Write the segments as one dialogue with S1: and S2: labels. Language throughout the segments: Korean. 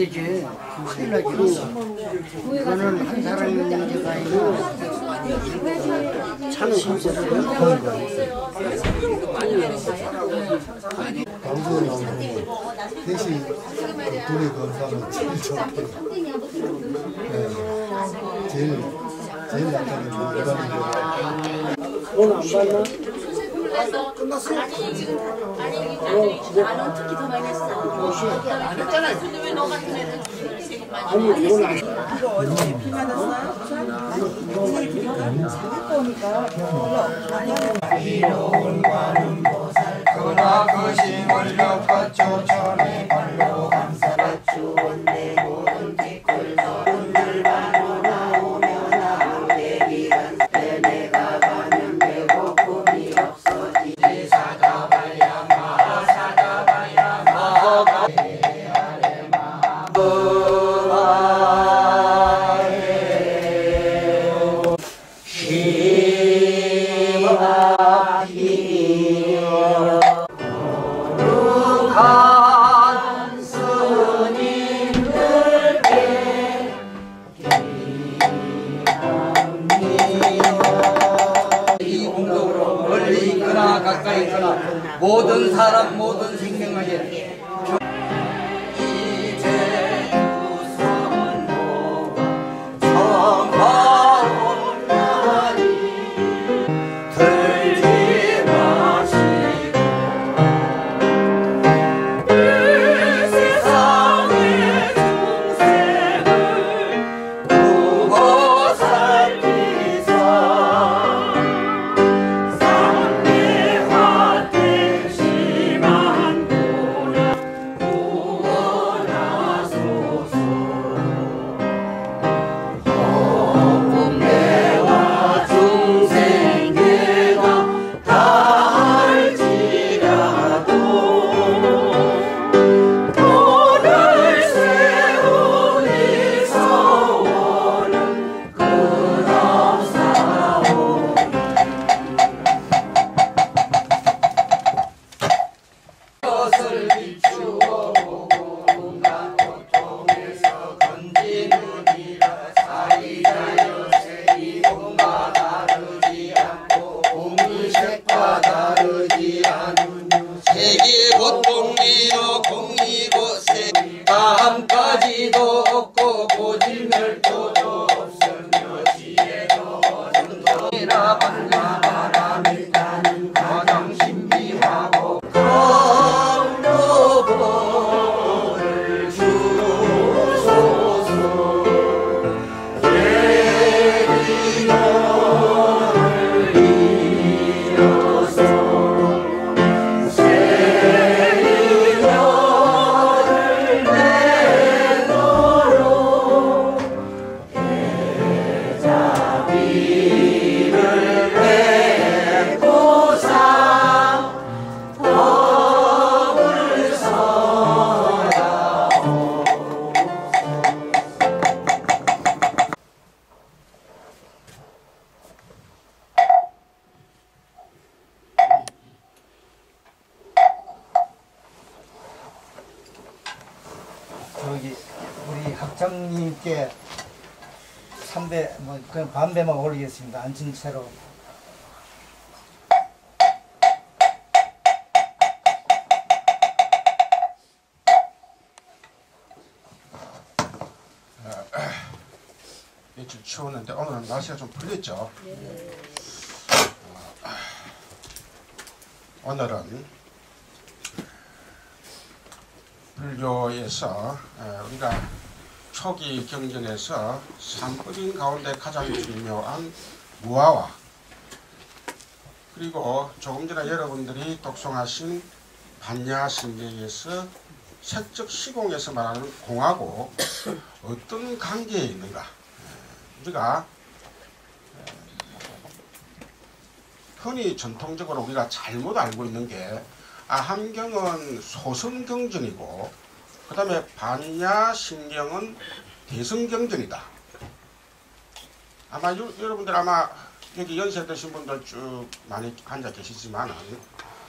S1: 되지. 큰일 나지. 이거는 한 사람의 문제가 아니고 차는 컨셉을
S2: 방송에 나오는 대신 돈이 건사는 제일 좋고 제일 약간 대단한
S3: 돈 안 받나?
S4: 끝났어? 나는 특히 더 많이 했어. 안 했잖아. 근데 왜 너 같은 애는 세금 많이
S3: 아니 돈 안.
S5: 이거 어떻게 비 맞았어요?
S6: 그나 그 힘을 엿받쳐 전에 발로 감싸라 주원내 모든 댓글 너른들만 나오며 나무 대기란 내가 가면 배고픔이 없어지지 사자발야 마하 사자발야 마하 아래 마하 가까이 있거나 모든 사람 모든 생명에게 이제 유선모 정바온 날이 들지 마시고 이 세상의 중생을 두고 살피사 세계 보통이요 공이고 마음까지도 없고 고질멸도도 없으며 지혜도 정도이라 반가 바람을 타는 가장 신비하고 감로보를 주소서 예리노를 이어서
S2: 저기 우리 학장님께 3배 뭐 그냥 반배만 올리겠습니다. 앉은 채로.
S7: 며칠 추웠는데 오늘은 날씨가 좀 풀렸죠. 오늘은 불교에서 우리가 초기 경전에서 산법인 가운데 가장 중요한 무아와 그리고 조금 전에 여러분들이 독송하신 반야신경에서 색적 시공에서 말하는 공하고 어떤 관계에 있는가. 우리가 흔히 전통적으로 우리가 잘못 알고 있는 게 아함경은 소선경전이고 그 다음에 반야신경은 대성경전이다. 아마 여러분들 아마 여기 연세 드신 분들 쭉 많이 앉아 계시지만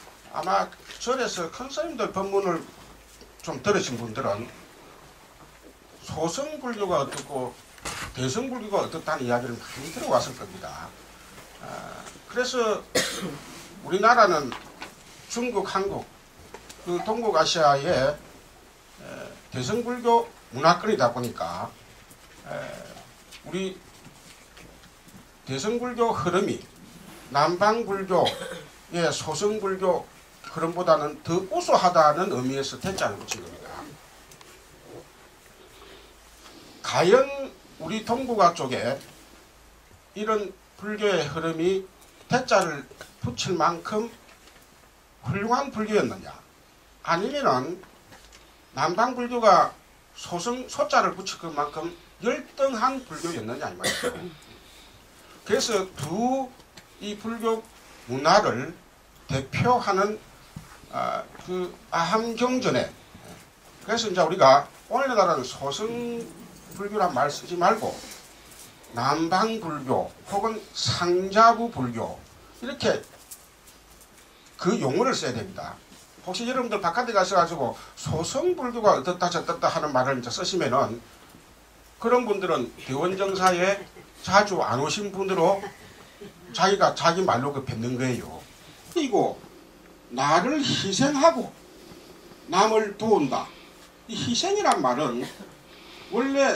S7: 아마 절에서 큰 스님들 법문을 좀 들으신 분들은 소승불교가 어떻고 대승불교가 어떻다는 이야기를 많이 들어왔을 겁니다. 그래서 우리나라는 중국, 한국, 그 동북아시아의 대승불교 문화권이다 보니까 우리 대승불교 흐름이 남방불교의 소승불교 흐름보다는 더 우수하다는 의미에서 대자를 붙인 겁니다. 과연 우리 동북아 쪽에 이런 불교의 흐름이 대자를 붙일 만큼 훌륭한 불교였느냐, 아니면은 남방불교가 소자를 붙일 것만큼 열등한 불교였느냐 이 말이죠. 그래서 이 불교 문화를 대표하는 그 아함경전에, 그래서 이제 우리가 오늘날은 소승불교란 말 쓰지 말고 남방불교 혹은 상자부불교 이렇게 그 용어를 써야 됩니다. 혹시 여러분들 바깥에 가셔가지고 소승불교가 어떻다 저떻다 하는 말을 이제 쓰시면은 그런 분들은 대원정사에 자주 안 오신 분으로 자기가 자기 말로 그 뱉는 거예요. 그리고 나를 희생하고 남을 도운다. 이 희생이란 말은 원래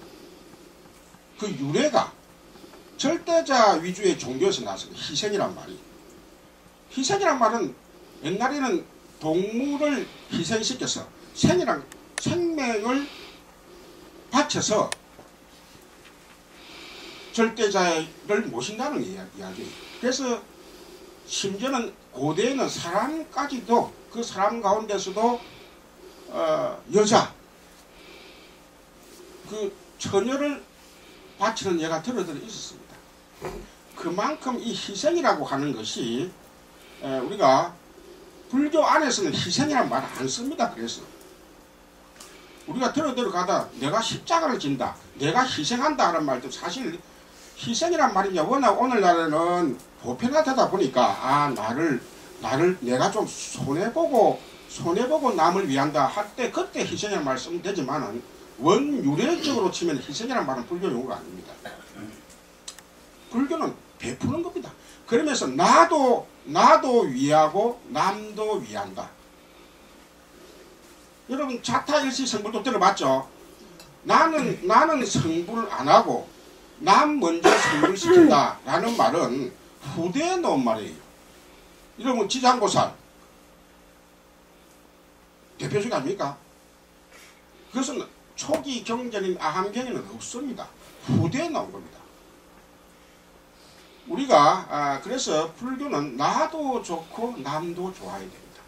S7: 그 유래가 절대자 위주의 종교에서 나왔습니다. 희생이란 말이. 희생이란 말은 옛날에는 동물을 희생시켜서 생명을 바쳐서 절대자를 모신다는 이야기. 그래서 심지어는 고대에는 사람까지도 그 사람 가운데서도 여자 그 처녀를 바치는 예가 들어들어 있었습니다. 그만큼 이 희생이라고 하는 것이 우리가 불교 안에서는 희생이라는 말을 안 씁니다. 그래서 우리가 들어가다 내가 십자가를 진다, 내가 희생한다 하는 말도 사실 희생이란 말이 워낙 오늘날에는 보편화되다 보니까 나를 내가 좀 손해보고 남을 위한다 할 때 그때 희생이라는 말 쓰면 되지만은 원유래적으로 치면 희생이라는 말은 불교 용어가 아닙니다. 불교는 베푸는 겁니다. 그러면서 나도 위하고 남도 위한다. 여러분 자타일시 성불도 들어봤죠? 나는 성불 안 하고 남 먼저 성불시킨다 라는 말은 후대에 놓은 말이에요. 여러분 지장보살 대표적 아닙니까? 그것은 초기 경전인 아함경에는 없습니다. 후대에 나온 겁니다. 우리가 그래서 불교는 나도 좋고 남도 좋아야 됩니다.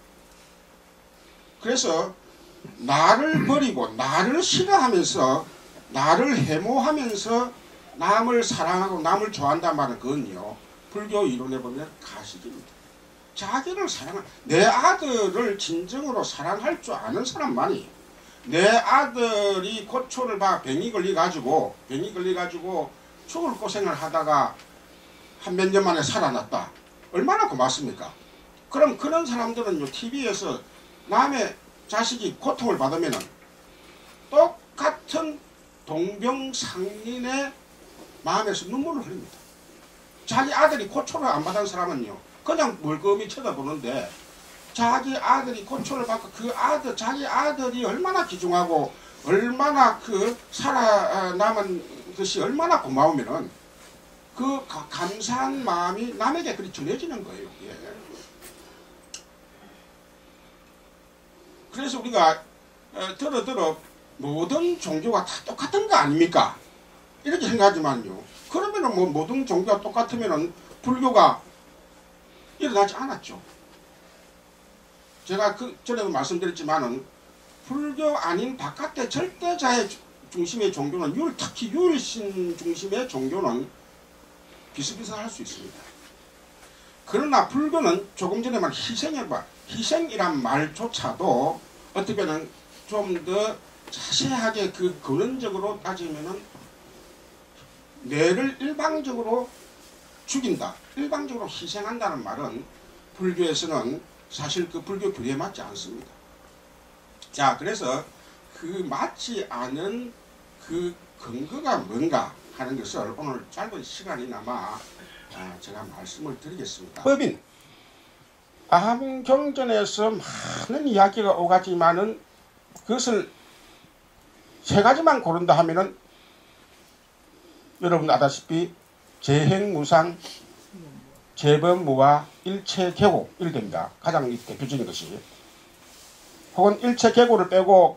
S7: 그래서 나를 버리고 나를 싫어하면서 나를 해모하면서 남을 사랑하고 남을 좋아한다는 말은 그건요 불교 이론에 보면 가식입니다. 자기를 내 아들을 진정으로 사랑할 줄 아는 사람만이 내 아들이 고초를 병이 걸려가지고 죽을 고생을 하다가 한 몇 년 만에 살아났다. 얼마나 고맙습니까? 그럼 그런 사람들은요 TV에서 남의 자식이 고통을 받으면 똑같은 동병상련의 마음에서 눈물을 흘립니다. 자기 아들이 고초를 안 받은 사람은요 그냥 멀끔히 쳐다보는데 자기 아들이 고초를 받고 자기 아들이 얼마나 귀중하고 얼마나 그 살아남은 것이 얼마나 고마우면은 그 감사한 마음이 남에게 그리 전해지는 거예요. 예. 그래서 우리가 들어 모든 종교가 다 똑같은 거 아닙니까? 이렇게 생각하지만요. 그러면은 뭐 모든 종교가 똑같으면은 불교가 일어나지 않았죠. 제가 전에도 말씀드렸지만은 불교 아닌 바깥의 절대자의 중심의 종교는 특히 유일신 중심의 종교는 비슷비슷할 수 있습니다. 그러나 불교는 조금 전에 말 희생이란 말조차도 어떻게 보면 좀 더 자세하게 그 근원적으로 따지면은 뇌를 일방적으로 죽인다, 일방적으로 희생한다는 말은 불교에서는 사실 그 불교 규례에 맞지 않습니다. 자, 그래서 그 맞지 않은 그 근거가 뭔가 하는 것을 오늘 짧은 시간이나마 제가 말씀을 드리겠습니다. 법인 암경전에서 많은 이야기가 오가지만은 그것을 세 가지만 고른다 하면은 여러분 아다시피 재행무상, 재범무와 일체계고 이렇게 됩니다. 가장 대표적인 것이. 혹은 일체계고를 빼고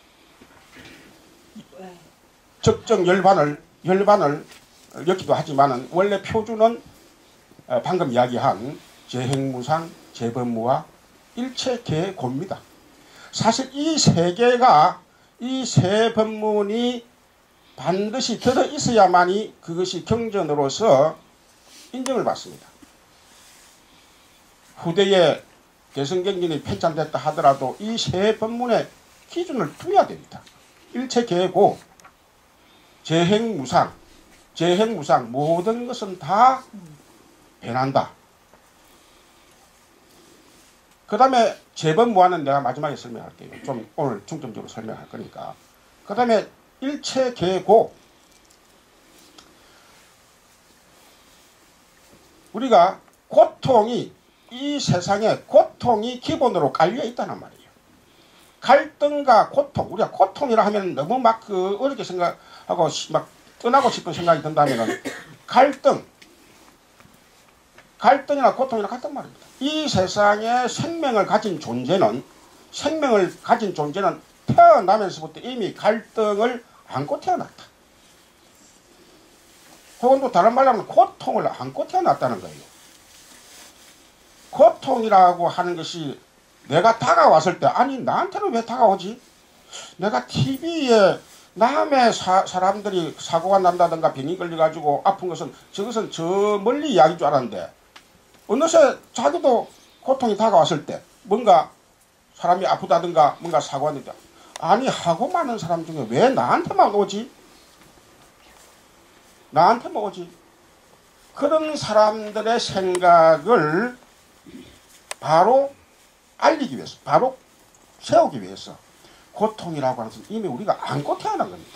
S7: 적정 열반을 엮기도 하지만은 원래 표준은 방금 이야기한 재행무상, 재범무와 일체계고입니다. 사실 이 세 개가 이 세 법문이 반드시 들어 있어야만이 그것이 경전으로서 인정을 받습니다. 후대에 개성경전이 편찬됐다 하더라도 이 세 법문의 기준을 두어야 됩니다. 일체계고, 재행무상, 모든 것은 다 변한다. 그 다음에 재범무화는 내가 마지막에 설명할게요. 좀 오늘 중점적으로 설명할 거니까. 그 다음에 일체계고, 우리가 고통이 이 세상에 고통이 기본으로 깔려 있다는 말이에요. 갈등과 고통, 우리가 고통이라 하면 너무 막 어렵게 생각하고 막 떠나고 싶은 생각이 든다면은 갈등이나 고통이나 같단 말입니다. 이 세상에 생명을 가진 존재는 태어나면서부터 이미 갈등을 안고 태어났다. 혹은 또 다른 말로 하면 고통을 안고 태어났다는 거예요. 고통이라고 하는 것이 내가 다가왔을 때 아니 나한테는 왜 다가오지? 내가 TV에 남의 사람들이 사고가 난다든가 병이 걸려가지고 아픈 것은 저것은 저 멀리 이야기인 줄 알았는데 어느새 자기도 고통이 다가왔을 때 뭔가 사람이 아프다든가 뭔가 사고가 났다. 아니 하고 많은 사람 중에 왜 나한테만 오지? 나한테만 오지? 그런 사람들의 생각을 바로 알리기 위해서, 바로 세우기 위해서 고통이라고 하는 것은 이미 우리가 안고 태어난 겁니다.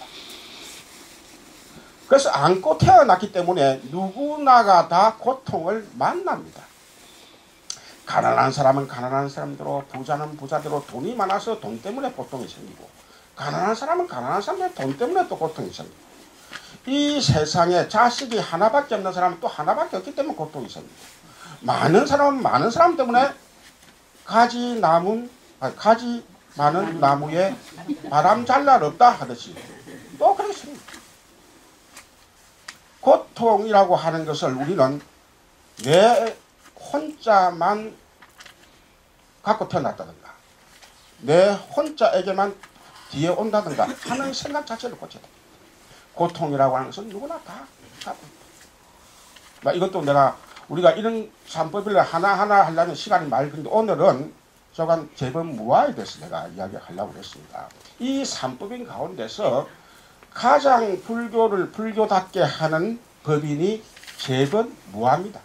S7: 그래서 안고 태어났기 때문에 누구나가 다 고통을 만납니다. 가난한 사람은 가난한 사람대로, 부자는 부자대로, 돈이 많아서 돈 때문에 고통이 생기고, 가난한 사람은 가난한 사람대로 돈 때문에 또 고통이 생기고, 이 세상에 자식이 하나밖에 없는 사람은 또 하나밖에 없기 때문에 고통이 생깁니다. 많은 사람은 많은 사람 때문에 가지 많은 나무에 바람 잘 날 없다 하듯이 또 그렇습니다. 고통이라고 하는 것을 우리는 내 혼자만 갖고 태어났다든가 내 혼자에게만 뒤에 온다든가 하는 생각 자체를 고쳐야 됩니다. 고통이라고 하는 것은 누구나 다 갖고 있다. 이것도 우리가 이런 산법을 하나하나 하려면 시간이 많이 걸리는데 오늘은 저간 재범무화에 대해서 내가 이야기하려고 했습니다. 이 산법인 가운데서 가장 불교를 불교답게 하는 법인이 재범무화입니다.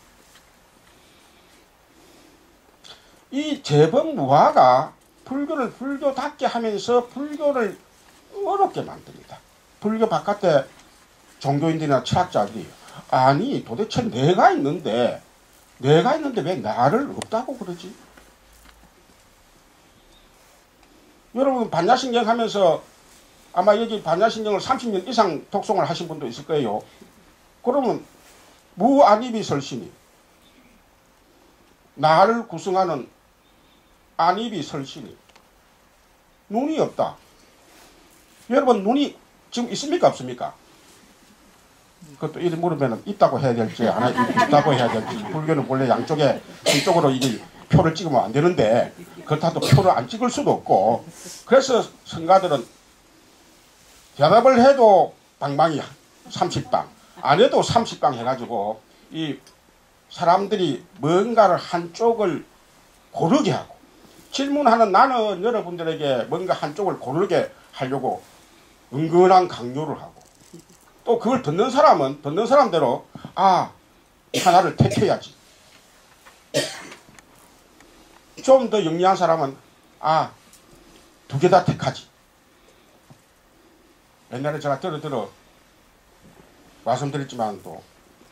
S7: 이 재범무화가 불교를 불교답게 하면서 불교를 어렵게 만듭니다. 불교 바깥에 종교인들이나 철학자들이 아니 도대체 내가 있는데 왜 나를 없다고 그러지? 여러분 반야신경 하면서 아마 여기 반야신경을 30년 이상 독송을 하신 분도 있을 거예요. 그러면 무안입이 설신이 나를 구성하는 안입이 설신이 눈이 없다. 여러분 눈이 지금 있습니까 없습니까? 그것도 이리 물으면 있다고 해야 될지 있다고 해야 될지 불교는 원래 양쪽으로 이게 표를 찍으면 안 되는데 그렇다고 표를 안 찍을 수도 없고 그래서 성가들은 대답을 해도 방방이 30방 안 해도 30방 해가지고 이 사람들이 뭔가를 한쪽을 고르게 하고 질문하는 나는 여러분들에게 뭔가 한쪽을 고르게 하려고 은근한 강요를 하고 또 그걸 듣는 사람은 듣는 사람대로 하나를 택해야지. 좀 더 영리한 사람은 두 개 다 택하지. 옛날에 제가 들어 말씀드렸지만 또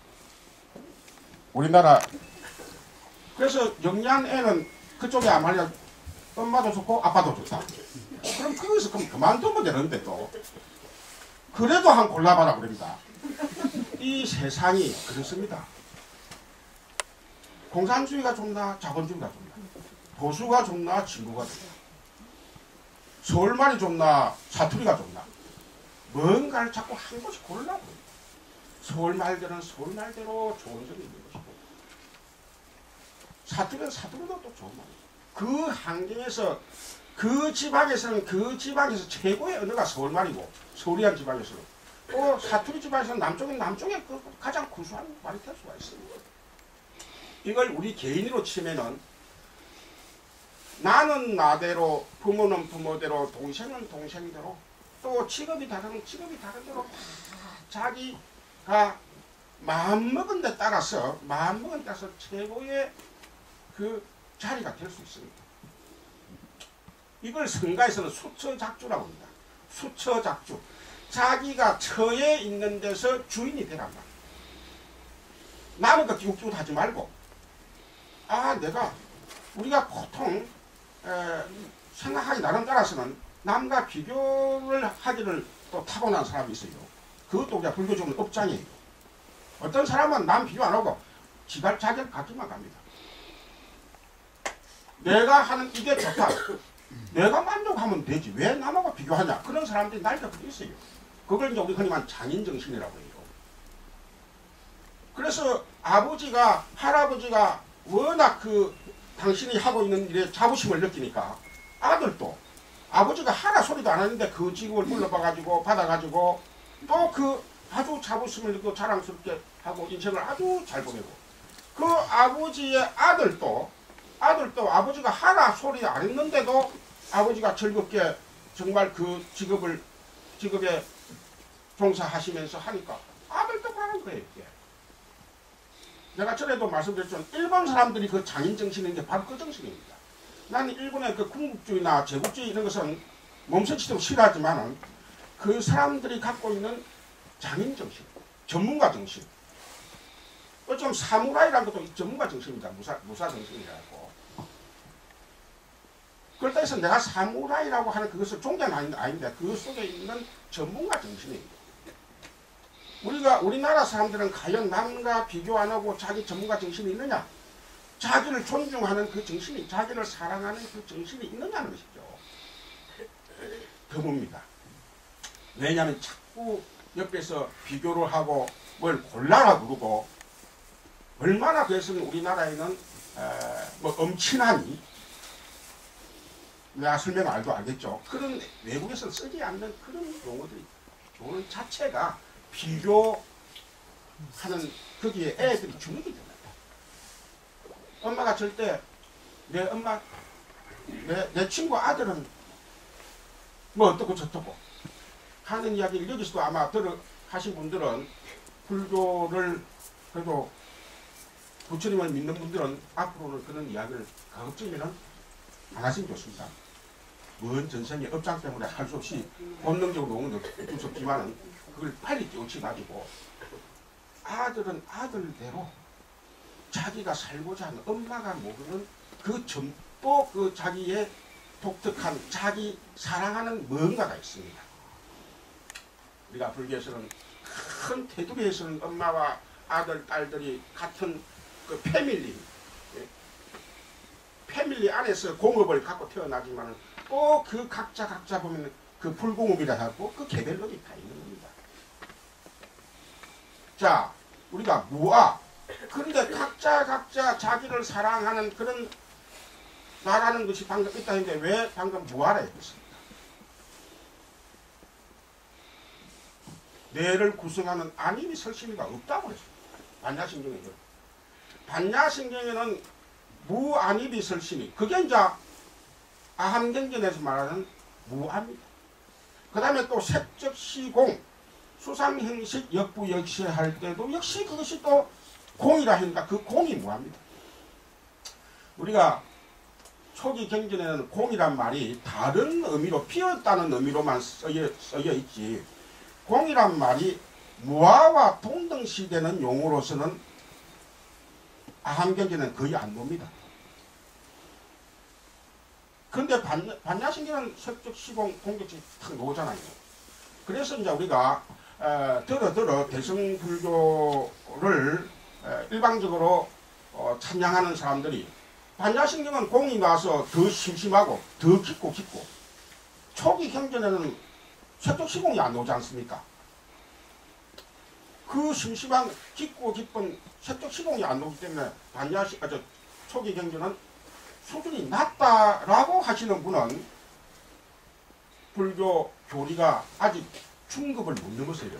S7: 우리나라 그래서 영양애는 그쪽에 아마리아 엄마도 좋고 아빠도 좋다. 그럼 거기서 그럼 그만두면 되는데 또 그래도 한 골라봐라 그럽니다. 이 세상이 그렇습니다. 공산주의가 좋나 자본주의가 좋나 보수가 좋나 진보가 좋나 서울말이 좋나 사투리가 좋나 뭔가를 자꾸 한 곳이 고르려고 서울말들은 서울말대로 좋은 점이 있는 것이고 사투리는 사투리도 또 좋은 말이에요. 그 환경에서 그 지방에서는 그 지방에서 최고의 언어가 서울말이고 서울이란 지방에서는 또 사투리 지방에서는 남쪽에 그 가장 구수한 말이 될 수가 있습니다. 이걸 우리 개인으로 치면은 나는 나대로 부모는 부모대로 동생은 동생대로 또 직업이 다른 대로 자기가 마음먹은 데 따라서 최고의 그 자리가 될 수 있습니다. 이걸 성가에서는 수처작주라고 합니다. 수처작주. 자기가 처에 있는 데서 주인이 되란 말이에요. 남은 거 기웃기웃 하지 말고 우리가 보통 생각하기 나름 따라서는 남과 비교를 하기를 또 타고난 사람이 있어요. 그것도 우리가 불교적인 업장이에요. 어떤 사람은 남 비교 안 하고 자기를 갖기만 갑니다. 내가 하는 이게 좋다. 내가 만족하면 되지. 왜 남하고 비교하냐. 그런 사람들이 날렵하게 있어요. 그걸 이제 우리 흔히 말하는 장인정신이라고 해요. 그래서 할아버지가 워낙 당신이 하고 있는 일에 자부심을 느끼니까 아들도 아버지가 하라 소리도 안 하는데 그 직업을 물러봐가지고 받아가지고 또 아주 자부심을 느끼고 자랑스럽게 하고 인생을 아주 잘 보내고 그 아버지의 아들도 아버지가 하라 소리 안 했는데도 아버지가 즐겁게 정말 그 직업에 종사하시면서 하니까 아들도 그러는 거예요. 이게. 내가 전에도 말씀드렸지만 일본 사람들이 그 장인정신인데 바로 그 정신입니다. 나는 일본의 그 군국주의나 제국주의 이런 것은 몸서치도 싫어하지만 그 사람들이 갖고 있는 장인정신, 전문가 정신. 어쩌면 사무라이라는 것도 전문가 정신입니다. 무사 정신이라고. 그렇다 해서 내가 사무라이라고 하는 그것을 존경하는 아닌데 그 속에 있는 전문가 정신입니다. 우리나라 사람들은 과연 남과 비교 안 하고 자기 전문가 정신이 있느냐? 자기를 존중하는 그 정신이, 자기를 사랑하는 그 정신이 있느냐는 것이죠. 드뭅니다. 왜냐하면 자꾸 옆에서 비교를 하고 뭘 골라라 그러고 얼마나 그래서는 우리나라에는 엄친하니 내가 설명 알겠죠. 그런 외국에서 쓰지 않는 그런 용어들 자체가 비교하는 거기에 애들이 주눅이 됩니다. 엄마가 절대 내 친구 아들은 뭐 어떻고 저떻고 하는 이야기를 여기서도 아마 하신 분들은 불교를 그래도 부처님을 믿는 분들은 앞으로는 그런 이야기를 가급적이면 안 하시면 좋습니다. 먼 전생의 업장 때문에 할 수 없이 본능적으로 오는 어쩔 수 없지만은 그걸 빨리 쫓아가지고 아들은 아들대로 자기가 살고자 하는 엄마가 모르는 그 자기의 독특한 자기 사랑하는 뭔가가 있습니다. 우리가 불교에서는 큰 테두리에서는 엄마와 아들, 딸들이 같은 그 패밀리 안에서 공업을 갖고 태어나지만 꼭 그 각자 보면 그 불공업이라 하고 그 개별력이 다 있는 겁니다. 자, 우리가 무아. 그런데 각자 자기를 사랑하는 그런 나라는 것이 방금 있다 했는데 왜 방금 무아라 했습니까? 뇌를 구성하는 안임이 설심이가 없다고 했습니다. 반야신경에는. 반야신경에는 무안입이 설심이. 그게 이제 아함경전에서 말하는 무아입니다. 그 다음에 또 색적 시공, 수상형식 역부역시 할 때도 역시 그것이 또 공이라 하니까 그 공이 무아입니다. 우리가 초기 경전에는 공이란 말이 다른 의미로 피었다는 의미로만 쓰여 있지 공이란 말이 무아와 동등시되는 용어로서는 아함경계는 거의 안 놉니다. 근데 반야신경은 색적, 시공, 공격적이 탁 나오잖아요. 그래서 이제 우리가 대승불교를 일방적으로 찬양하는 사람들이 반야신경은 공이 나서 더 심심하고 더 깊고 초기 경전에는 색적 시공이 안 나오지 않습니까? 그 심심한 깊고 깊은 색적 시공이 안 나오기 때문에 초기 경전은 수준이 낮다라고 하시는 분은 불교 교리가 아직 중급을 못 넘었어요.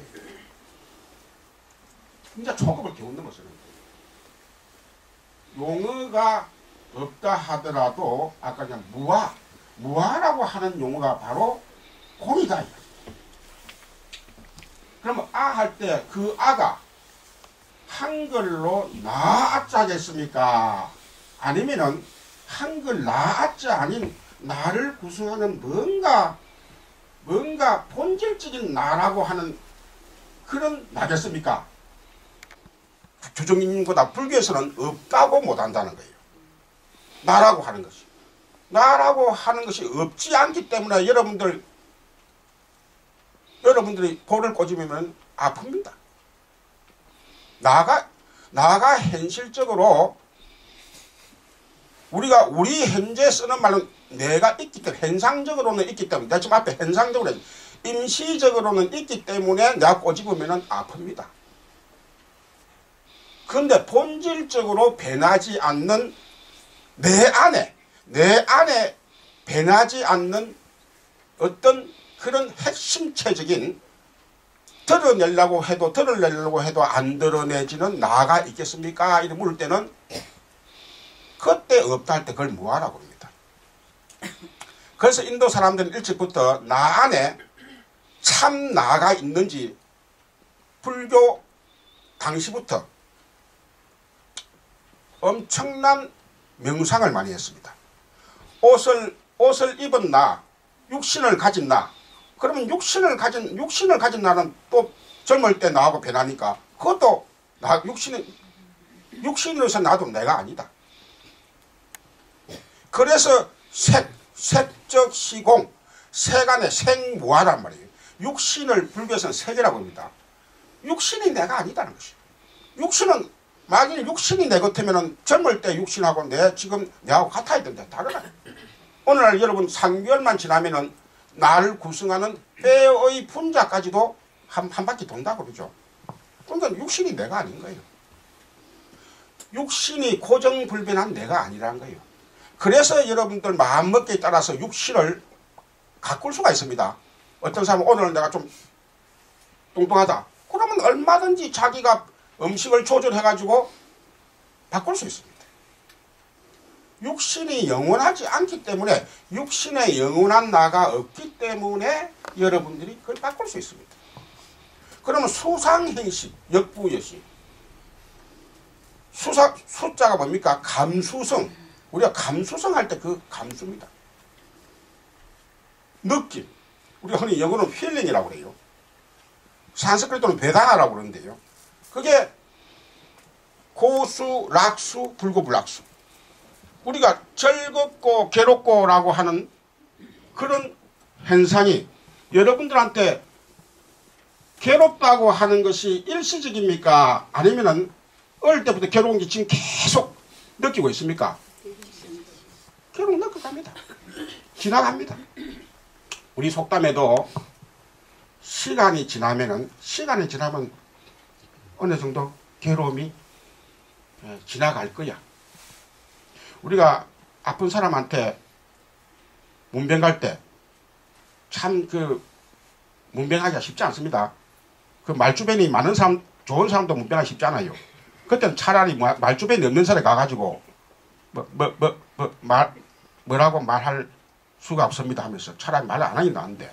S7: 진짜 초급을 겨우 넘었어요. 용어가 없다 하더라도 아까 그냥 무아라고 하는 용어가 바로 공이다. 그러면 아 할 때 그 아가 한글로 나아자겠습니까? 아니면은 한글 나아자 아닌 나를 구성하는 뭔가 본질적인 나라고 하는 그런 나겠습니까? 주정님보다 불교에서는 없다고 못한다는 거예요. 나라고 하는 것이. 나라고 하는 것이 없지 않기 때문에 여러분들이 볼을 꼬집으면 아픕니다. 나가 현실적으로 우리 현재 쓰는 말은 내가 있기 때문에 현상적으로는 있기 때문에 내가 지금 앞에 현상적으로 임시적으로는 있기 때문에 내가 꼬집으면 아픕니다. 그런데 본질적으로 변하지 않는 내 안에 변하지 않는 어떤 그런 핵심체적인 드러내려고 해도 안 드러내지는 나가 있겠습니까? 이렇게 물을 때는 그때 없다 할 때 그걸 뭐하라고 합니다. 그래서 인도 사람들은 일찍부터 나 안에 참 나가 있는지 불교 당시부터 엄청난 명상을 많이 했습니다. 옷을 입은 나, 육신을 가진 나, 그러면 육신을 가진 나는 또 젊을 때 나하고 변하니까 그것도 육신으로서 나도 내가 아니다. 그래서 색적 시공, 세간의 생무아란 말이에요. 육신을 불교에서는 색이라고 합니다. 육신이 내가 아니다는 것이에요. 육신은 만일 육신이 내 같으면 젊을 때 육신하고 지금 내하고 같아야 된다. 다르다. 오늘날 여러분 3개월만 지나면은 나를 구성하는 뼈의 분자까지도 한 바퀴 돈다고 그러죠. 그러니까 육신이 내가 아닌 거예요. 육신이 고정불변한 내가 아니라는 거예요. 그래서 여러분들 마음먹기에 따라서 육신을 가꿀 수가 있습니다. 어떤 사람은 오늘 내가 좀 뚱뚱하다. 그러면 얼마든지 자기가 음식을 조절해가지고 바꿀 수 있습니다. 육신이 영원하지 않기 때문에 육신에 영원한 나가 없기 때문에 여러분들이 그걸 바꿀 수 있습니다. 그러면 수상행식, 역부여식. 숫자가 뭡니까? 감수성. 우리가 감수성 할 때 그 감수입니다. 느낌. 우리가 흔히 영어로는 필링이라고 그래요. 산스크리트는 베다나라고 그러는데요. 그게 고수, 락수, 불고불락수. 우리가 즐겁고 괴롭고라고 하는 그런 현상이 여러분들한테 괴롭다고 하는 것이 일시적입니까? 아니면은 어릴 때부터 괴로운 게 지금 계속 느끼고 있습니까? 괴로운 느껴갑니다. 지나갑니다. 우리 속담에도 시간이 지나면 어느 정도 괴로움이 지나갈 거야. 우리가 아픈 사람한테 문병 갈 때 참 문병하기가 쉽지 않습니다. 그 말주변이 많은 사람, 좋은 사람도 문병하기 쉽지 않아요. 그때는 차라리 말주변이 없는 사람에 가가지고 뭐라고 말할 수가 없습니다 하면서 차라리 말을 안 하긴 나는데,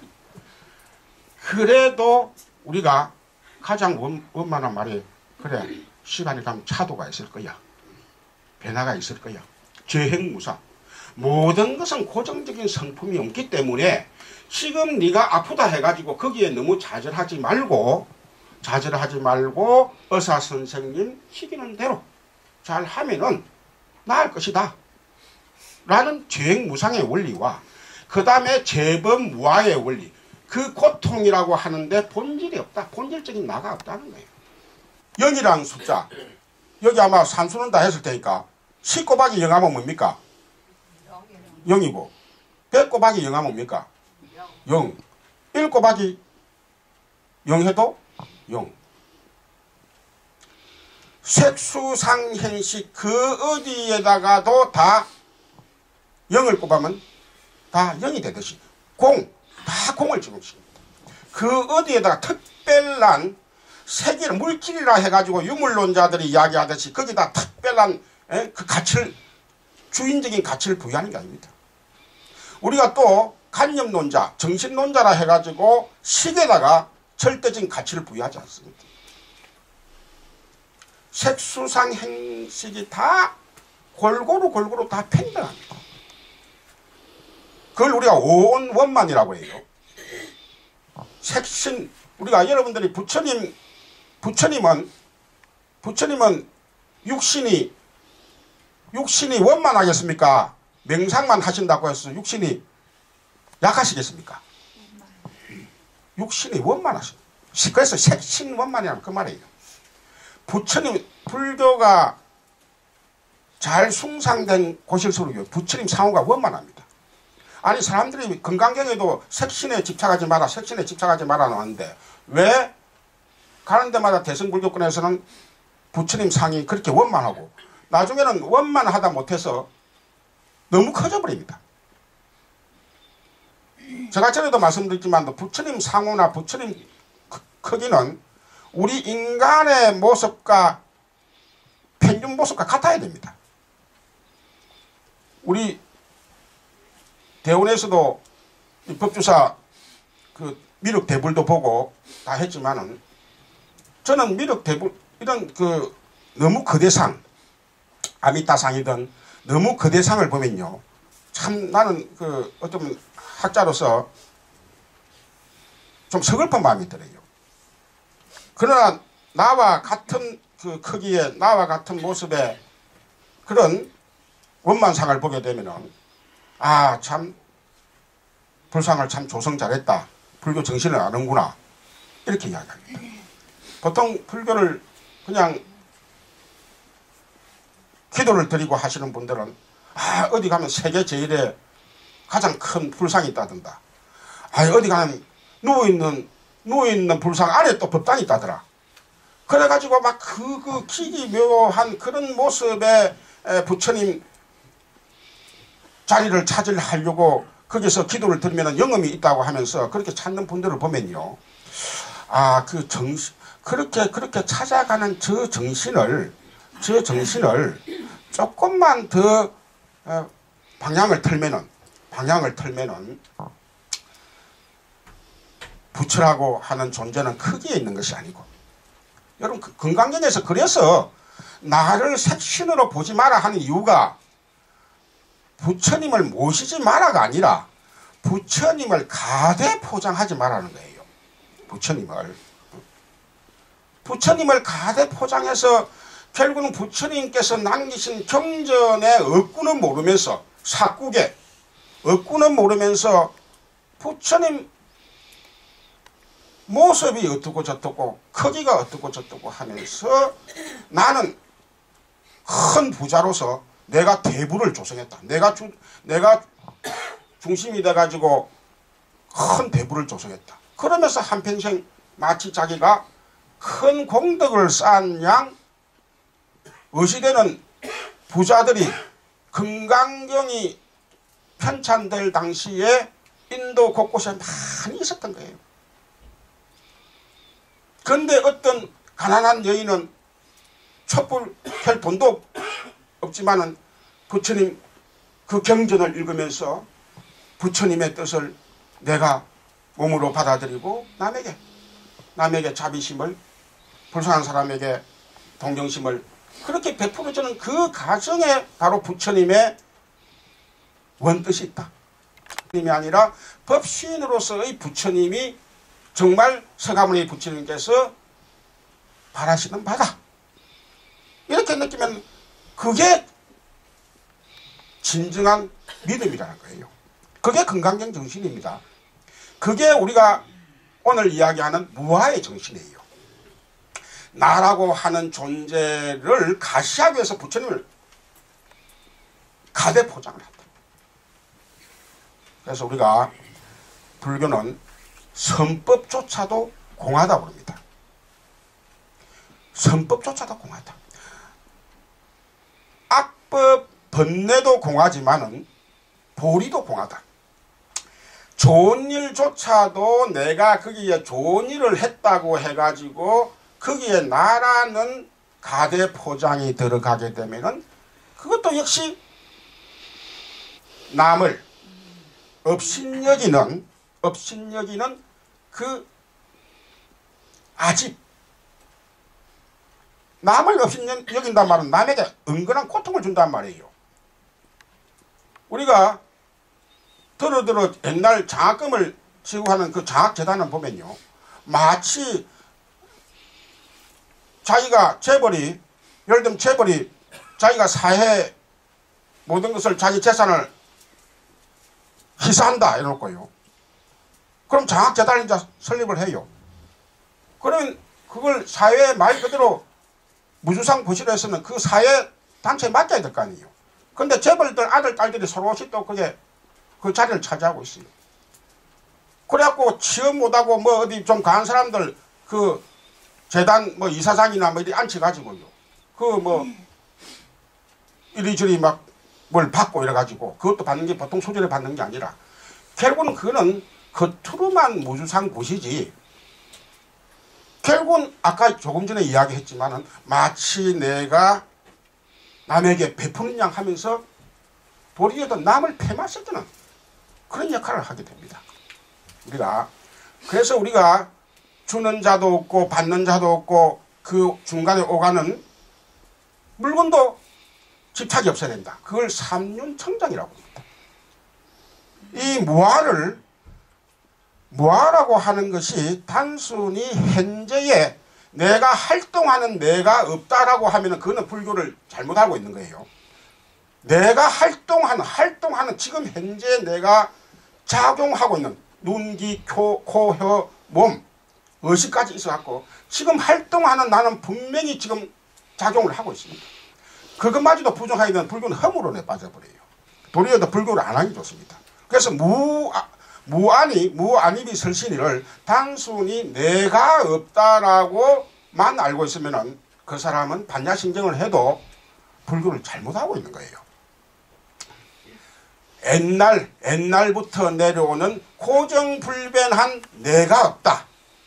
S7: 그래도 우리가 가장 원만한 말이 그래, 시간이 가면 차도가 있을 거야. 변화가 있을 거야. 재행무사. 모든 것은 고정적인 성품이 없기 때문에 지금 네가 아프다 해가지고 거기에 너무 좌절하지 말고 의사 선생님 시키는 대로 잘 하면은 나을 것이다 라는 죄행무상의 원리와 그 다음에 재범무아의 원리, 그 고통이라고 하는데 본질이 없다, 본질적인 나가 없다는 거예요. 0이라는 숫자, 여기 아마 산수는 다 했을 테니까 10 곱하기 0 하면 뭡니까? 0이고 100 곱하기 0 하면 뭡니까? 0. 1 곱하기 0 해도 0. 색수상현식 그 어디에다가도 다 0을 꼽으면 다 0이 되듯이 다 공을 집어넣습니다. 그 어디에다가 특별한 세계를 물질이라 해가지고 유물론자들이 이야기하듯이 거기다 특별한 그 가치를 주인적인 가치를 부여하는 게 아닙니다. 우리가 또 관념론자, 정신론자라 해가지고 식에다가 절대적인 가치를 부여하지 않습니다. 색수상 행식이 다 골고루 다 평등합니다. 그걸 우리가 오온원만이라고 해요. 색신, 우리가 여러분들이 부처님은 육신이 원만하겠습니까? 명상만 하신다고 해서 육신이 약하시겠습니까? 육신이 원만하십니다. 그래서 색신원만이라는 그 말이에요. 불교가 잘 숭상된 곳일수록 부처님 상호가 원만합니다. 아니 사람들이 건강경에도 색신에 집착하지 마라 나왔는데 왜 가는 데마다 대승불교권에서는 부처님 상이 그렇게 원만하고 나중에는 원만하다 못해서 너무 커져버립니다. 제가 전에도 말씀드렸지만 부처님 상호나 부처님 크기는 우리 인간의 모습과 평균 모습과 같아야 됩니다. 우리 대원에서도 법주사 그 미륵대불도 보고 다 했지만은 저는 미륵대불 이런 그 너무 거대상 아미타상이든 너무 거대상을 보면요 참 나는 그 어떤 학자로서 좀 서글픈 마음이 들어요. 그러나 나와 같은 그 크기에 나와 같은 모습의 그런 원만상을 보게 되면은 아 참 불상을 참 조성 잘했다. 불교 정신을 아는구나. 이렇게 이야기합니다. 보통 불교를 그냥 기도를 드리고 하시는 분들은 아 어디 가면 세계 제일의 가장 큰 불상이 있다던다. 아 어디 가면 누워있는 불상 안에 또 법당이 있다더라. 그래가지고 막 그 기기묘한 그런 모습의 부처님 자리를 찾으려고 거기서 기도를 드리면 영험이 있다고 하면서 그렇게 찾는 분들을 보면요. 아, 그 정신, 그렇게 찾아가는 저 정신을 조금만 더 방향을 틀면은 부처라고 하는 존재는 크기에 있는 것이 아니고 여러분 건강경에서 그래서 나를 색신으로 보지 마라 하는 이유가 부처님을 모시지 마라가 아니라 부처님을 가대 포장하지 말라는 거예요. 부처님을 가대 포장해서 결국은 부처님께서 남기신 경전의 억구는 모르면서 사국의 억구는 모르면서 부처님 모습이 어떻고 저떻고 크기가 어떻고 저떻고 하면서 나는 큰 부자로서 내가 대부를 조성했다. 내가 중심이 돼가지고 큰 대부를 조성했다. 그러면서 한평생 마치 자기가 큰 공덕을 쌓은 양 의시되는 부자들이 금강경이 편찬될 당시에 인도 곳곳에 많이 있었던 거예요. 그런데 어떤 가난한 여인은 촛불 켤 돈도 없지만은 부처님 그 경전을 읽으면서 부처님의 뜻을 내가 몸으로 받아들이고 남에게 자비심을 불쌍한 사람에게 동정심을 그렇게 베풀어주는 그 가정에 바로 부처님의 원뜻이 있다. 님이 아니라 법신으로서의 부처님이 정말 서가모니 부처님께서 바라시는 바다. 이렇게 느끼면 그게 진정한 믿음이라는 거예요. 그게 건강경 정신입니다. 그게 우리가 오늘 이야기하는 무아의 정신이에요. 나라고 하는 존재를 가시하기 위해서 부처님을 가대 포장을 한다. 그래서 우리가 불교는 선법조차도 공하다고 합니다. 선법조차도 공하다. 악법 번뇌도 공하지만은 도리도 공하다. 좋은 일조차도 내가 거기에 좋은 일을 했다고 해가지고 거기에 나라는 가대 포장이 들어가게 되면은 그것도 역시 남을 업신여기는 그 아집, 남을 업신여긴단 말은 남에게 은근한 고통을 준단 말이에요. 우리가 더러 옛날 장학금을 지급하는 그 장학재단을 보면요, 마치 자기가 재벌이, 예를 들면 재벌이 자기가 사회 모든 것을 자기 재산을 희사한다 이럴거요. 그럼 장학재단을 이제 설립을 해요. 그러면 그걸 사회에 말 그대로 무주상 부실에서는 그 사회 단체에 맡겨야 될 거 아니에요. 근데 재벌들 아들 딸들이 서로씩 또 그게 그 자리를 차지하고 있어요. 그래갖고 취업 못하고 뭐 어디 좀 강한 사람들 그 재단 뭐 이사장이나 뭐 이리 앉혀가지고요. 그 뭐 이리저리 막 뭘 받고 이래가지고 그것도 받는 게 보통 소재를 받는 게 아니라 결국은 그거는 겉으로만 무주상 부시지 결국은 아까 조금 전에 이야기했지만은 마치 내가 남에게 베푸는 양 하면서 도리에도 남을 폐마시키는 그런 역할을 하게 됩니다. 그래서 우리가 주는 자도 없고 받는 자도 없고 그 중간에 오가는 물건도 집착이 없어야 된다. 그걸 삼륜청정이라고 합니다. 이 무아라고 하는 것이 단순히 현재에 내가 활동하는 내가 없다라고 하면 그거는 불교를 잘못 알고 있는 거예요. 내가 활동하는 지금 현재 내가 작용하고 있는 눈, 귀, 코, 혀, 몸, 의식까지 있어갖고 지금 활동하는 나는 분명히 지금 작용을 하고 있습니다. 그것마저도 부정하게 되면 불교는 허물원에 빠져버려요. 도리어도 불교를 안 하기 좋습니다. 그래서 무안입이 설신이를 단순히 내가 없다라고만 알고 있으면은 그 사람은 반야신경을 해도 불교를 잘못하고 있는 거예요. 옛날부터 내려오는 고정불변한 내가 없다.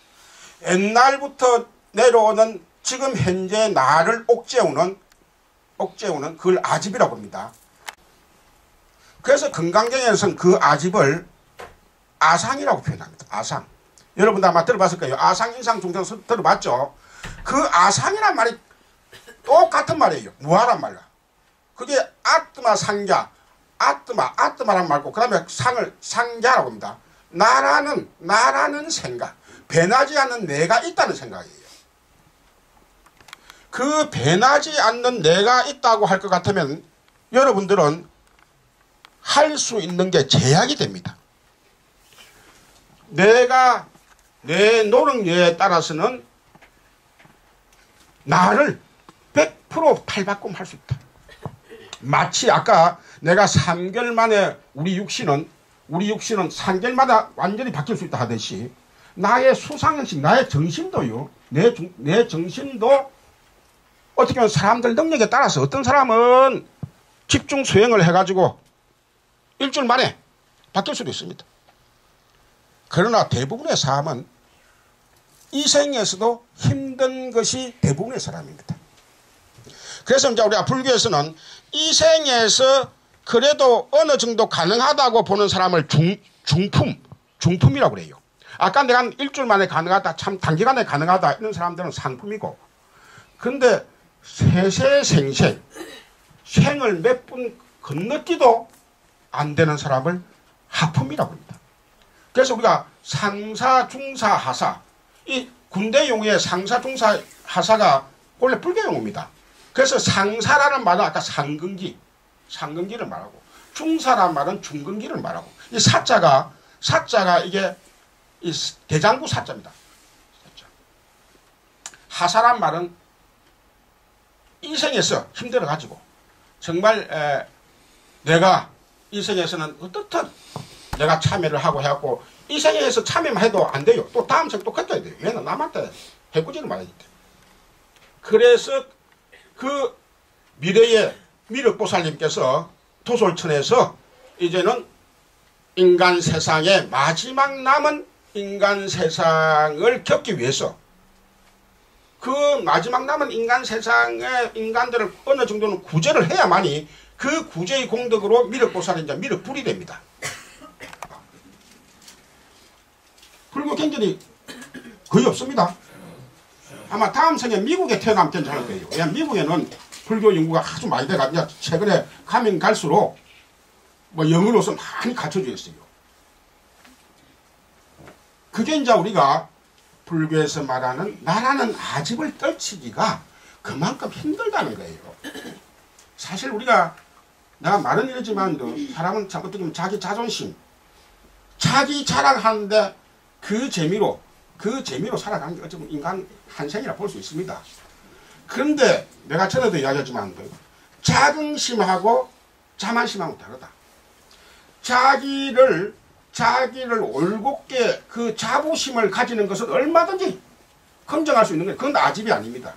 S7: 옛날부터 내려오는 지금 현재 나를 옥죄우는 그걸 아집이라고 합니다. 그래서 건강경에서는 그 아집을 아상이라고 표현합니다. 아상. 여러분도 아마 들어봤을 거예요. 아상, 인상, 중생 들어봤죠? 그 아상이란 말이 똑같은 말이에요. 무아란 말이야. 그게 아뜨마 상자, 아뜨마란 말고 그 다음에 상을 상자라고 합니다. 나라는 생각, 변하지 않는 내가 있다는 생각이에요. 그 변하지 않는 내가 있다고 할 것 같으면 여러분들은 할 수 있는 게 제약이 됩니다. 내가 내 노력에 따라서는 나를 100% 탈바꿈할 수 있다. 마치 아까 내가 3개월 만에 우리 육신은 3개월마다 완전히 바뀔 수 있다 하듯이 나의 수상현식, 나의 정신도요. 내 정신도 어떻게 보면 사람들 능력에 따라서 어떤 사람은 집중 수행을 해가지고 일주일 만에 바뀔 수도 있습니다. 그러나 대부분의 사람은 이 생에서도 힘든 것이 대부분의 사람입니다. 그래서 이제 우리가 불교에서는 이 생에서 그래도 어느 정도 가능하다고 보는 사람을 중품이라고 그래요. 아까 내가 일주일 만에 가능하다, 참 단기간에 가능하다 이런 사람들은 상품이고, 근데 세세생생 생을 몇 분 건너뛰도 안 되는 사람을 하품이라고 합니다. 그래서 우리가 상사, 중사, 하사, 이 군대 용어의 상사, 중사, 하사가 원래 불교 용어입니다. 그래서 상사라는 말은 아까 상근기를 말하고, 중사라는 말은 중근기를 말하고, 이 사자가 이게 이 대장부 사자입니다. 하사란 말은 인생에서 힘들어가지고 정말 내가 인생에서는 어떻든 내가 참여를 하고 해갖고 인생에서 참여만 해도 안 돼요. 또 다음 생 또 걷어야 돼요. 왜냐면 남한테 해꾸지를 말아야 돼. 그래서 그 미래의 미륵보살님께서 도솔천에서 이제는 인간 세상의 마지막 남은 인간 세상을 겪기 위해서 그 마지막 남은 인간 세상의 인간들을 어느 정도는 구제를 해야만이 그 구제의 공덕으로 미륵보살이 이제 미륵불이 됩니다. 불교 경전이 거의 없습니다. 아마 다음 생에 미국에 태어나면 괜찮을 거예요. 왜냐하면 미국에는 불교 연구가 아주 많이 돼가지고 최근에 가면 갈수록 뭐 영어로서 많이 갖춰져 있어요. 그게 이제 우리가 불교에서 말하는 나라는 아집을 떨치기가 그만큼 힘들다는 거예요. 사실 우리가 내가 말은 이러지만 사람은 참 어떻게 보면 자기 자존심, 자기 자랑하는데 그 재미로 살아가는 게 어쩌면 인간 한생이라 볼 수 있습니다. 그런데 내가 전에도 이야기했지만 자긍심하고 자만심하고 다르다. 자기를 올곧게 그 자부심을 가지는 것은 얼마든지 긍정할 수 있는 거예요. 그건 아집이 아닙니다.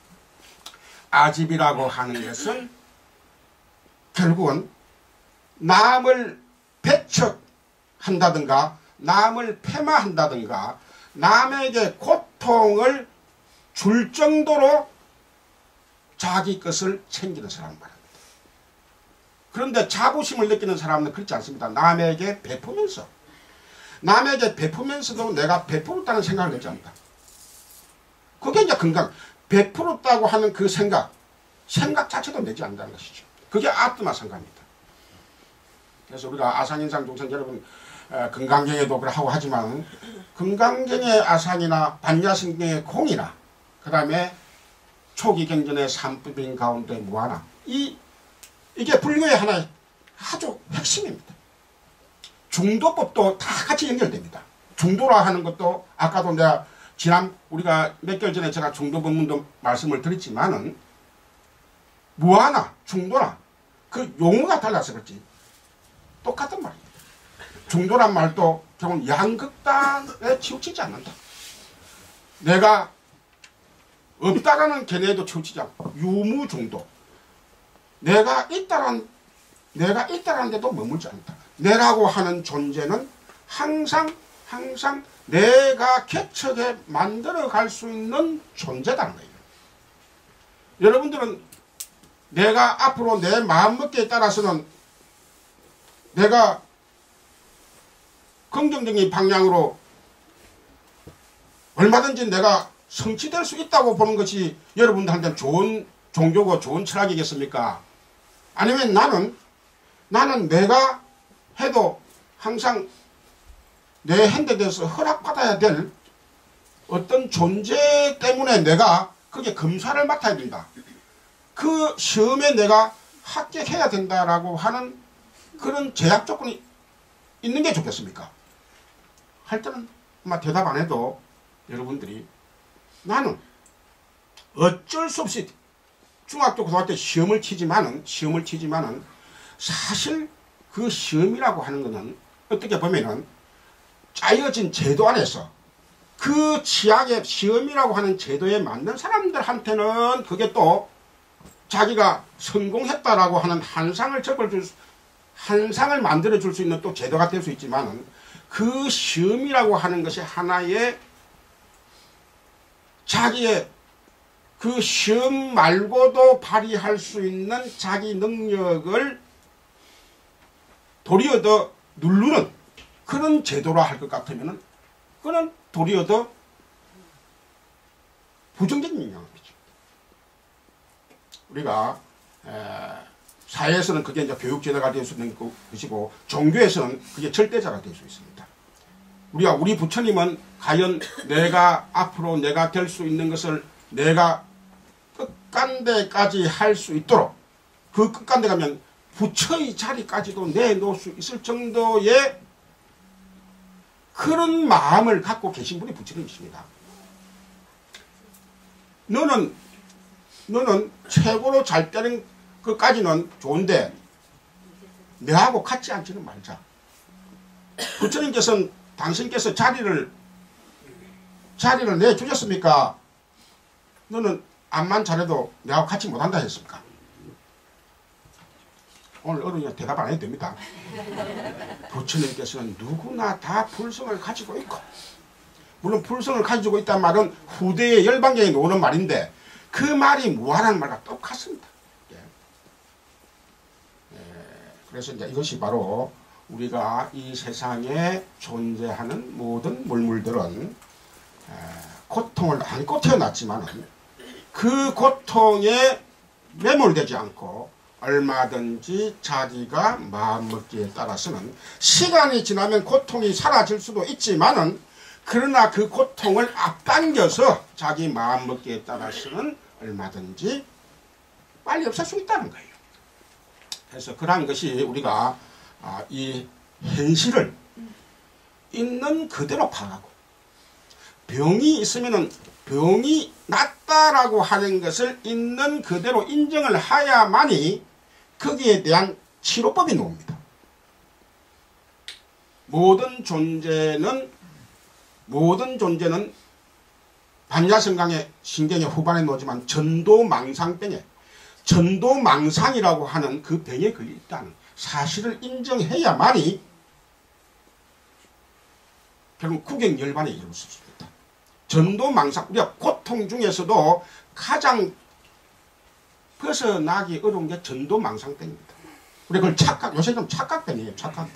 S7: 아집이라고 하는 것은 결국은 남을 배척한다든가 남을 폐마한다든가 남에게 고통을 줄 정도로 자기 것을 챙기는 사람 말입니다. 그런데 자부심을 느끼는 사람은 그렇지 않습니다. 남에게 베푸면서도 내가 베풀었다는 생각을 내지 않는다. 그게 이제 건강. 베풀었다고 하는 그 생각 자체도 내지 않는다는 것이죠. 그게 아뜨마 상가입니다. 그래서 우리가 아상인상 동생 여러분 금강경에도 그러고 하지만 금강경의 아상이나 반야신경의 공이나 그 다음에 초기경전의 삼법인 가운데 무하나 이게 불교의 하나의 아주 핵심입니다. 중도법도 다 같이 연결됩니다. 중도라 하는 것도 아까도 내가 우리가 몇 개월 전에 제가 중도 법문도 말씀을 드렸지만은 무하나 중도나 그 용어가 달라서 그렇지 똑같은 말입니다. 중도란 말도 결국 양극단에 치우치지 않는다. 내가 없다라는 견해에도 치우치지 않고 유무중도. 내가 있다라는 데도 머물지 않는다. 내라고 하는 존재는 항상 내가 개척에 만들어갈 수 있는 존재다는 거예요. 여러분들은 내가 앞으로 내 마음먹기에 따라서는 내가 긍정적인 방향으로 얼마든지 내가 성취될 수 있다고 보는 것이 여러분들한테는 좋은 종교고 좋은 철학이겠습니까? 아니면 나는 내가 해도 항상 내 핸드에 대해서 허락받아야 될 어떤 존재 때문에 내가 그게 검사를 맡아야 된다. 그 시험에 내가 합격해야 된다라고 하는 그런 제약 조건이 있는 게 좋겠습니까? 할 때는 아마 대답 안 해도 여러분들이 나는 어쩔 수 없이 중학교 고등학교 때 시험을 치지만은 사실 그 시험이라고 하는 것은 어떻게 보면은 짜여진 제도 안에서 그 취약의 시험이라고 하는 제도에 맞는 사람들한테는 그게 또 자기가 성공했다라고 하는 한상을 만들어 줄 수 있는 또 제도가 될 수 있지만은 그 시험이라고 하는 것이 하나의 자기의 그 시험 말고도 발휘할 수 있는 자기 능력을 도리어 더 누르는 그런 제도라 할 것 같으면은 그는 도리어 더 부정적인 영향을 미칩니다. 우리가 사회에서는 그게 이제 교육제도가 될 수 있는 것이고 종교에서는 그게 절대자가 될 수 있습니다. 우리 부처님은 과연 내가 앞으로 내가 될 수 있는 것을 내가 끝간대까지 할 수 있도록 그 끝간대 가면 부처의 자리까지도 내놓을 수 있을 정도의 그런 마음을 갖고 계신 분이 부처님이십니다. 너는 최고로 잘 되는 것까지는 좋은데 내하고 같지 않지는 말자. 부처님께서는 당신께서 자리를 내주셨습니까? 너는 암만 잘해도 내하고 같이 못한다 했습니까? 오늘 어른이 대답 안 해도 됩니다. 부처님께서는 누구나 다 불성을 가지고 있고, 물론 불성을 가지고 있다는 말은 후대의 열반경에 나오는 말인데 그 말이 무한한 말과 똑같습니다. 그래서 이제 이것이 바로 우리가 이 세상에 존재하는 모든 물물들은 고통을 안고 태어났지만 그 고통에 매몰되지 않고 얼마든지 자기가 마음먹기에 따라서는 시간이 지나면 고통이 사라질 수도 있지만은 그러나 그 고통을 앞당겨서 자기 마음먹기에 따라서는 얼마든지 빨리 없앨 수 있다는 거예요. 그래서 그러한 것이 우리가 이 현실을 있는 그대로 파악하고 병이 있으면은 병이 낫다라고 하는 것을 있는 그대로 인정을 해야만이 거기에 대한 치료법이 나옵니다. 모든 존재는 반야성강의 신경의 후반에 나오지만 전도망상병에 전도망상이라고 하는 그 병에 걸려 있다는 사실을 인정해야만이 결국 구경열반에 이룰 수 있습니다. 전도망상, 우리가 고통 중에서도 가장 벗어나기 어려운 게 전도망상병입니다. 우리 그걸 요새 좀 착각병이에요. 착각병.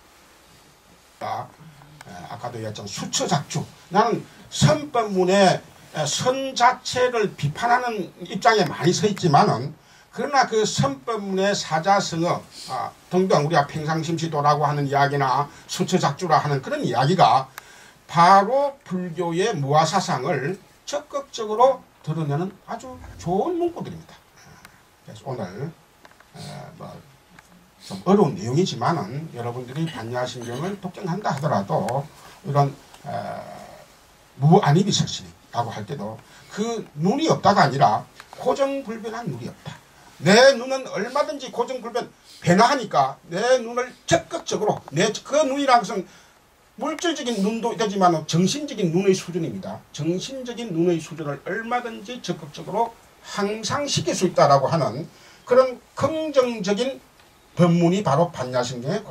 S7: 아까도 얘기했지만 수처작주. 나는 선법문에 선 자체를 비판하는 입장에 많이 서 있지만은 그러나 그 선법문의 사자성어 등등 우리가 평상심시도라고 하는 이야기나 수처작주라 하는 그런 이야기가 바로 불교의 무아사상을 적극적으로 드러내는 아주 좋은 문구들입니다. 그래서 오늘 좀 어려운 내용이지만은 여러분들이 반야신경을 독점한다 하더라도 이런 무안이비설신이라고 할 때도 그 눈이 없다가 아니라 고정불변한 눈이 없다. 내 눈은 얼마든지 고정불변 변화하니까 내 눈을 적극적으로 그 눈이라는 것은 물질적인 눈도 되지만 정신적인 눈의 수준입니다. 정신적인 눈의 수준을 얼마든지 적극적으로 향상시킬 수 있다라고 하는 그런 긍정적인 법문이 바로 반야신경의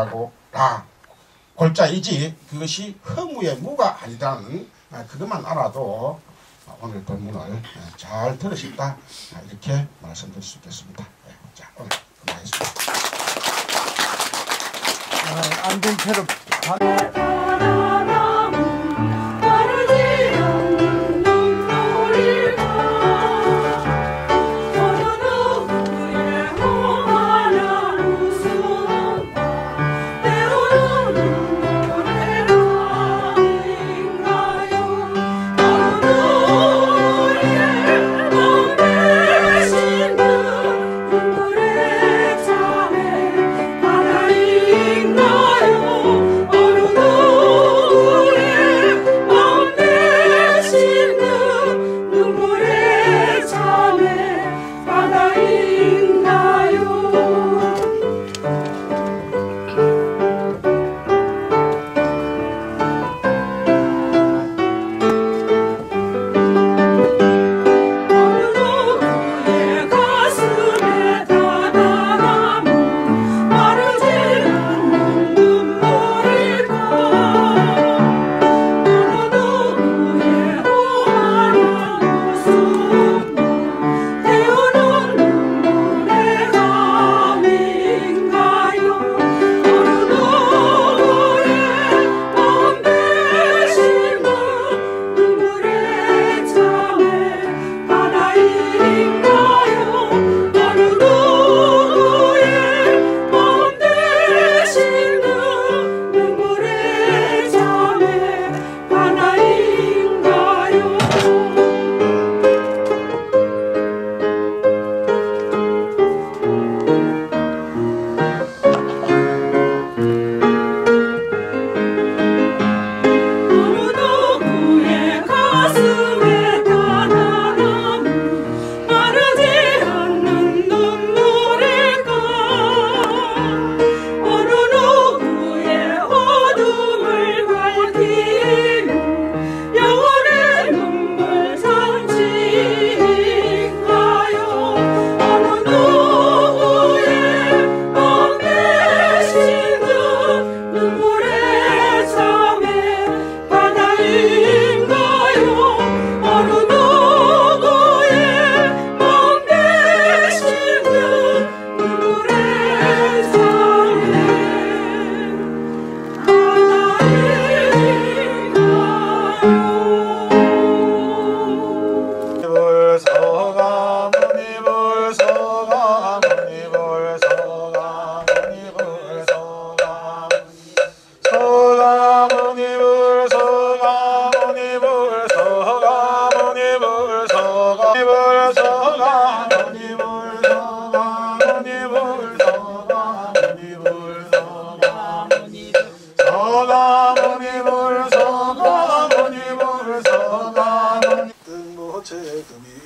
S7: 골자이지 그것이 허무의 무가 아니다는 그것만 알아도 오늘 법문을 잘 들으셨다 이렇게 말씀드릴 수 있겠습니다. 자, 오늘 그만하겠습니다.
S1: 앉은 채로
S3: 어느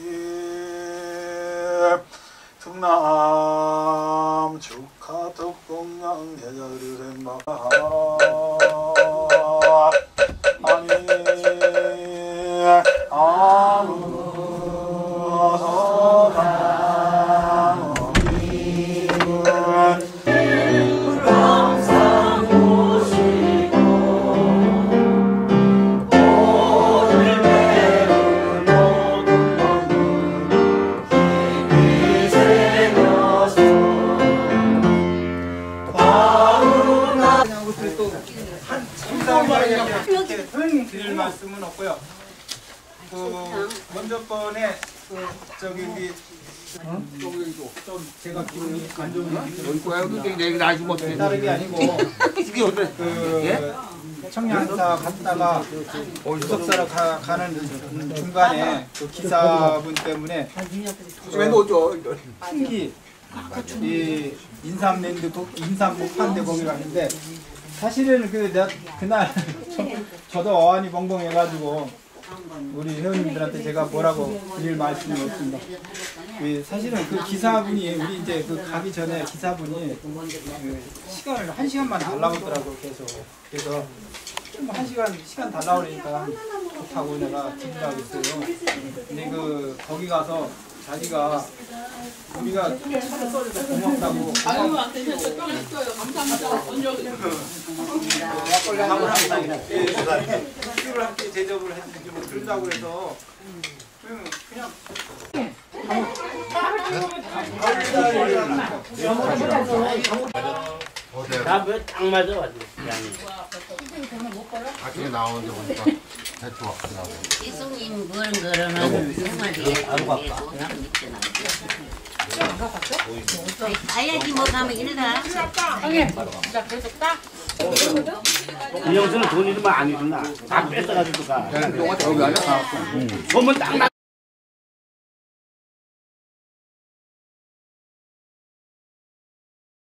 S3: 등남 축하 덕공양 해자들이 생각 아니
S2: 드릴 말씀은 없고요. 먼저 번에 저기 우리 좀 제가 기분이 안 좋은
S6: 내가 나지 못해.
S2: 다른 게 아니고 그 청량사 갔다가 구석사로 가는 중간에 그 기사분 때문에
S6: 왜 놓죠?
S2: 풍기 이 인삼랜드 인삼 목판대 거기 갔는데 사실은 내가 그날 저도 어안이 벙벙해가지고 우리 회원님들한테 제가 뭐라고 드릴 말씀이 없습니다. 사실은 그 기사분이 우리 이제 가기 전에 기사분이 시간을 1시간만 달라고 하더라고요. 그래서 좀 1시간 달라고 그러니까 좋다고 내가 드리라고 했어요. 근데 거기 가서 자기가 우리가 차를 써줘서 고맙다고
S4: 아유 안 되셨어요. 감사합니다.
S2: 막걸리 한번 술을 함께 제접을 해주고 그런다고 해서 그냥
S8: 나딱 맞아 아주 양이.
S1: 나중에 나오는데 보니까 대충 왔더라고.
S9: 이승님 그런 생활이 가야지 뭐 가면 이러다.
S4: 형님, 자 계속 딱.
S8: 이 형수는 돈 잃으면 안 잃나. 다 뺏어가지고 가. 소문 딱 나.